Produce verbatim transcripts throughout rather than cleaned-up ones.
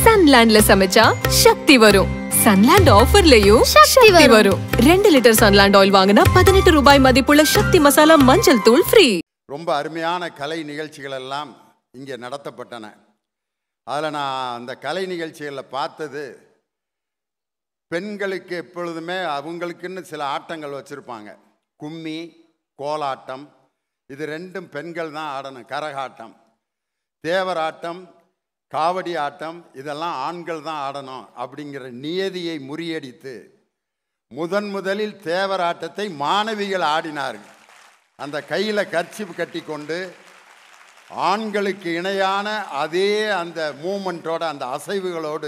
சன்லாண்ட்ல சமைச்சா சக்தி வரும். சன்லாண்ட் ஆஃபர்லயும் சக்தி வரும். ரெண்டு லிட்டர் சன்லாண்ட் ஆயில் வாங்கினா பதினெட்டு ரூபாய் மதிப்புள்ள சக்தி மசாலா மஞ்சள் தூள் ஃப்ரீ. ரொம்ப அருமையான கலை நிகழ்ச்சிகள் எல்லாம் இங்கே நடத்தப்பட்டன. அதில் நான் அந்த கலை நிகழ்ச்சிகளில் பார்த்தது, பெண்களுக்கு எப்பொழுதுமே அவங்களுக்குன்னு சில ஆட்டங்கள் வச்சுருப்பாங்க. கும்மி, கோலாட்டம், இது ரெண்டும் பெண்கள் தான் ஆடணும். கரகாட்டம், தேவராட்டம், காவடி ஆட்டம், இதெல்லாம் ஆண்கள் தான் ஆடணும் அப்படிங்கிற நியதியை முறியடித்து முதன் முதலில் தேவராட்டத்தை மாணவிகள் ஆடினார்கள். அந்த கையில் கர்ச்சிப் கட்டி கொண்டு ஆண்களுக்கு இணையான அதே அந்த மூமெண்ட்டோட அந்த அசைவுகளோடு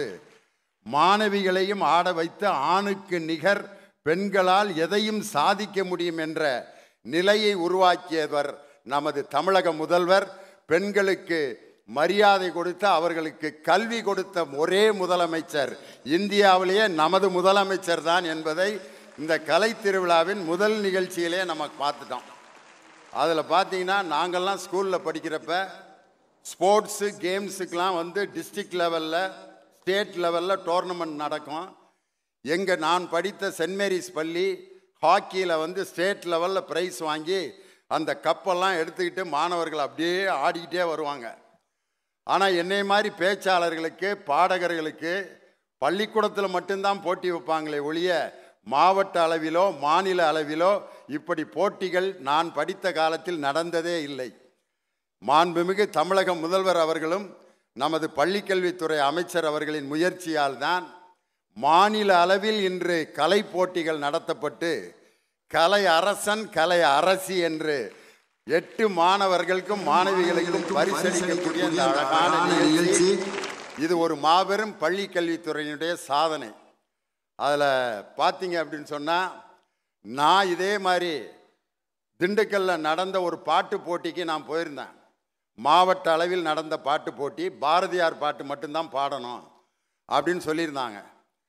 மாணவிகளையும் ஆட வைத்து ஆணுக்கு நிகர் பெண்களால் எதையும் சாதிக்க முடியும் என்ற நிலையை உருவாக்கியவர் நமது தமிழக முதல்வர். பெண்களுக்கு மரியாதை கொடுத்த, அவர்களுக்கு கல்வி கொடுத்த ஒரே முதலமைச்சர் இந்தியாவிலேயே நமது முதலமைச்சர் தான் என்பதை இந்த கலை திருவிழாவின் முதல் நிகழ்ச்சியிலே நம்ம பார்த்துட்டோம். அதில் பார்த்தீங்கன்னா, நாங்கள்லாம் ஸ்கூலில் படிக்கிறப்ப ஸ்போர்ட்ஸு கேம்ஸுக்கெலாம் வந்து டிஸ்ட்ரிக்ட் லெவலில், ஸ்டேட் லெவலில் டோர்னமெண்ட் நடக்கும். எங்கள் நான் படித்த சென்ட் மேரிஸ் பள்ளி ஹாக்கியில் வந்து ஸ்டேட் லெவலில் ப்ரைஸ் வாங்கி அந்த கப்பெல்லாம் எடுத்துக்கிட்டு மாணவர்கள் அப்படியே ஆடிக்கிட்டே வருவாங்க. ஆனால் என்னை மாதிரி பேச்சாளர்களுக்கு, பாடகர்களுக்கு பள்ளிக்கூடத்தில் மட்டும்தான் போட்டி வைப்பாங்களே ஒழிய மாவட்ட அளவிலோ மாநில அளவிலோ இப்படி போட்டிகள் நான் படித்த காலத்தில் நடந்ததே இல்லை. மாண்புமிகு தமிழக முதல்வர் அவர்களும் நமது பள்ளிக்கல்வித்துறை அமைச்சர் அவர்களின் முயற்சியால் தான் மாநில அளவில் இன்று கலை போட்டிகள் நடத்தப்பட்டு கலை அரசன் கலை அரசி என்று எட்டு மாணவர்களுக்கும் மாணவிகளுக்கும் பரிசளிக்கக்கூடிய இந்த அழகான நிகழ்ச்சி, இது ஒரு மாபெரும் பள்ளி கல்வித்துறையினுடைய சாதனை. அதில் பார்த்தீங்க அப்படின்னு சொன்னால், நான் இதே மாதிரி திண்டுக்கல்லில் நடந்த ஒரு பாட்டு போட்டிக்கு நான் போயிருந்தேன். மாவட்ட அளவில் நடந்த பாட்டு போட்டி, பாரதியார் பாட்டு மட்டும்தான் பாடணும் அப்படின்னு சொல்லியிருந்தாங்க.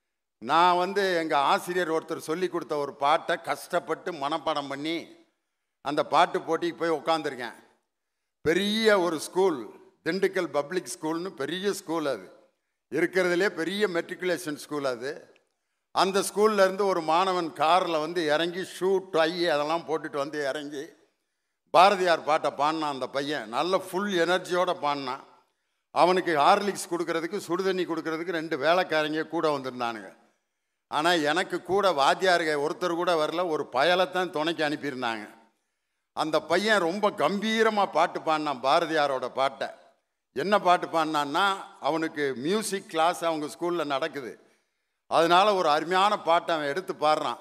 நான் வந்து எங்கள் ஆசிரியர் ஒருத்தர் சொல்லி கொடுத்த ஒரு பாட்டை கஷ்டப்பட்டு மனப்பாடம் பண்ணி அந்த பாட்டு போட்டிக்கு போய் உட்காந்துருக்கேன். பெரிய ஒரு ஸ்கூல், திண்டுக்கல் பப்ளிக் ஸ்கூல்னு பெரிய ஸ்கூல், அது இருக்கிறதுலே பெரிய மெட்ரிகுலேஷன் ஸ்கூல் அது. அந்த ஸ்கூல்லேருந்து ஒரு மாணவன் காரில் வந்து இறங்கி ஷூ டை அதெல்லாம் போட்டுட்டு வந்து இறங்கி பாரதியார் பாட்டை பாடினான். அந்த பையன் நல்ல ஃபுல் எனர்ஜியோடு பாடினான். அவனுக்கு ஹார்லிக்ஸ் கொடுக்கறதுக்கு, சுடுதண்ணி கொடுக்கறதுக்கு ரெண்டு வேலைக்காரங்க கூட வந்திருந்தானுங்க. ஆனால் எனக்கு கூட வாத்தியாருங்க ஒருத்தர் கூட வரல, ஒரு பயலைத்தான் துணைக்கு அனுப்பியிருந்தாங்க. அந்த பையன் ரொம்ப கம்பீரமாக பாட்டு பாடினான், பாரதியாரோட பாட்டை. என்ன பாட்டு பாடினான்னா, அவனுக்கு மியூசிக் கிளாஸ் அவங்க ஸ்கூலில் நடக்குது. அதனால் ஒரு அருமையான பாட்டை அவன் எடுத்து பாடுறான்.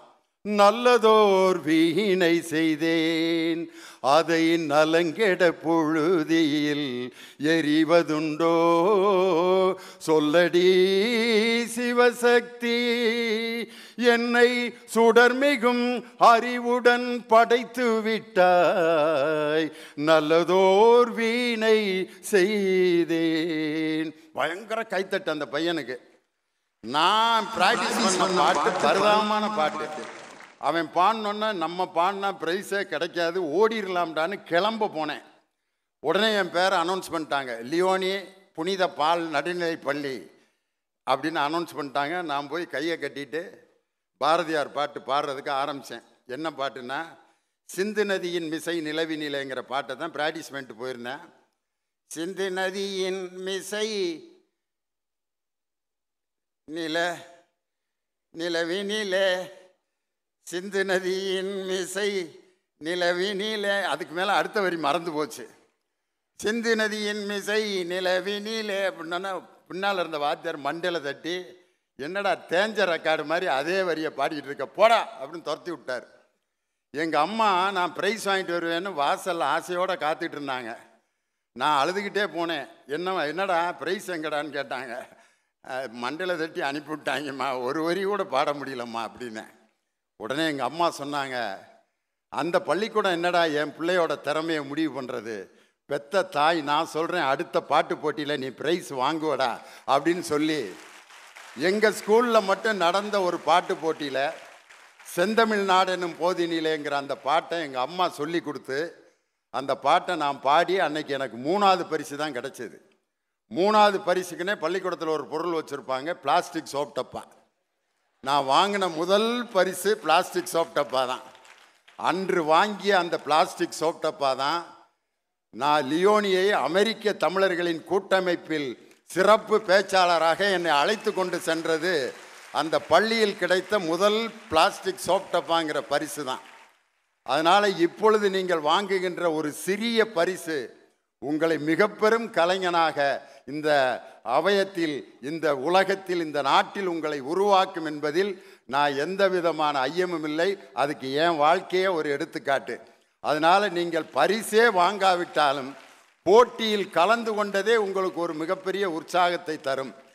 நல்லதோர் வீணை செய்தேன், அதை நலங்கெட பொழுதியில் எறிவதுண்டோ, சொல்லடி சிவசக்தி, என்னை சுடர்மிகும் அறிவுடன் படைத்து விட்டாய், நல்லதோர் வீணை செய்தேன். பயங்கர கைத்தட்டு அந்த பையனுக்கு. நான் பிராக்டிஸ் பண்ண பாட்டு பரிதாபமான பாட்டு. அவன் பாடினோன்னா நம்ம பாடினா ப்ரைஸே கிடைக்காது, ஓடிடலாம்டான்னு கிளம்ப போனேன். உடனே என் பேரை அனௌன்ஸ் பண்ணிட்டாங்க, லியோனி புனித பால் நடுநிலை பள்ளி அப்படின்னு அனௌன்ஸ் பண்ணிட்டாங்க. நான் போய் கையை கட்டிட்டு பாரதியார் பாட்டு பாடுறதுக்கு ஆரம்பித்தேன். என்ன பாட்டுன்னா, சிந்து நதியின் மிசை நிலவி நிலைங்கிற பாட்டை தான் ப்ராக்டிஸ் பண்ணிட்டு போயிருந்தேன். சிந்து நதியின் மிசை நில நிலவினிலே, சிந்து நதியின் மிசை நிலவினிலே, அதுக்கு மேலே அடுத்த வரி மறந்து போச்சு. சிந்து நதியின் மிசை நிலவினிலே அப்படின்னா பின்னால் இருந்த வாத்தியார் மண்டையில் தட்டி, என்னடா தேஞ்ச ரெக்கார்டு மாதிரி அதே வரியை பாடிக்கிட்டு இருக்க போடா அப்படின்னு துரத்தி விட்டார். எங்கள் அம்மா நான் ப்ரைஸ் வாங்கிட்டு வருவேன்னு வாசலில் ஆசையோடு காத்துட்டு இருந்தாங்க. நான் அழுதுகிட்டே போனேன். என்ன என்னடா ப்ரைஸ் எங்கடான்னு கேட்டாங்க. மண்டையில் தட்டி அனுப்பிவிட்டாங்கம்மா, ஒரு வரி கூட பாட முடியலம்மா அப்படின்னு. உடனே எங்கள் அம்மா சொன்னாங்க, அந்த பள்ளிக்கூடம் என்னடா என் பிள்ளையோட திறமையை முடிவு பண்ணுறது, பெத்த தாய் நான் சொல்கிறேன் அடுத்த பாட்டு போட்டியில் நீ ப்ரைஸ் வாங்குவடா அப்படின்னு சொல்லி எங்கள் ஸ்கூலில் மட்டும் நடந்த ஒரு பாட்டு போட்டியில் செந்தமிழ்நாடு என்னும் போதினிலேங்கிற அந்த பாட்டை எங்கள் அம்மா சொல்லி கொடுத்து அந்த பாட்டை நான் பாடி அன்னைக்கு எனக்கு மூணாவது பரிசு தான் கிடச்சிது. மூணாவது பரிசுக்குன்னே பள்ளிக்கூடத்தில் ஒரு பொருள் வச்சுருப்பாங்க, பிளாஸ்டிக் சோப் டப்பா. நான் வாங்கின முதல் பரிசு பிளாஸ்டிக் சோப் டப்பா தான். அன்று வாங்கிய அந்த பிளாஸ்டிக் சோப் டப்பா தான் நான் லியோனியை அமெரிக்க தமிழர்களின் கூட்டமைப்பில் சிறப்பு பேச்சாளராக என்னை அழைத்து கொண்டு சென்றது. அந்த பள்ளியில் கிடைத்த முதல் பிளாஸ்டிக் சோப் டப்பாங்கிற பரிசு தான். அதனால் இப்பொழுது நீங்கள் வாங்குகின்ற ஒரு சிறிய பரிசு உங்களை மிக பெரும் கலைஞனாக இந்த அவயத்தில், இந்த உலகத்தில், இந்த நாட்டில் உங்களை உருவாக்கும் என்பதில் நான் எந்த விதமான ஐயமும் இல்லை. அதுக்கு என் வாழ்க்கையே ஒரு எடுத்துக்காட்டு. அதனால் நீங்கள் பரிசே வாங்காவிட்டாலும் போட்டியில் கலந்து கொண்டதே உங்களுக்கு ஒரு மிகப்பெரிய உற்சாகத்தை தரும்.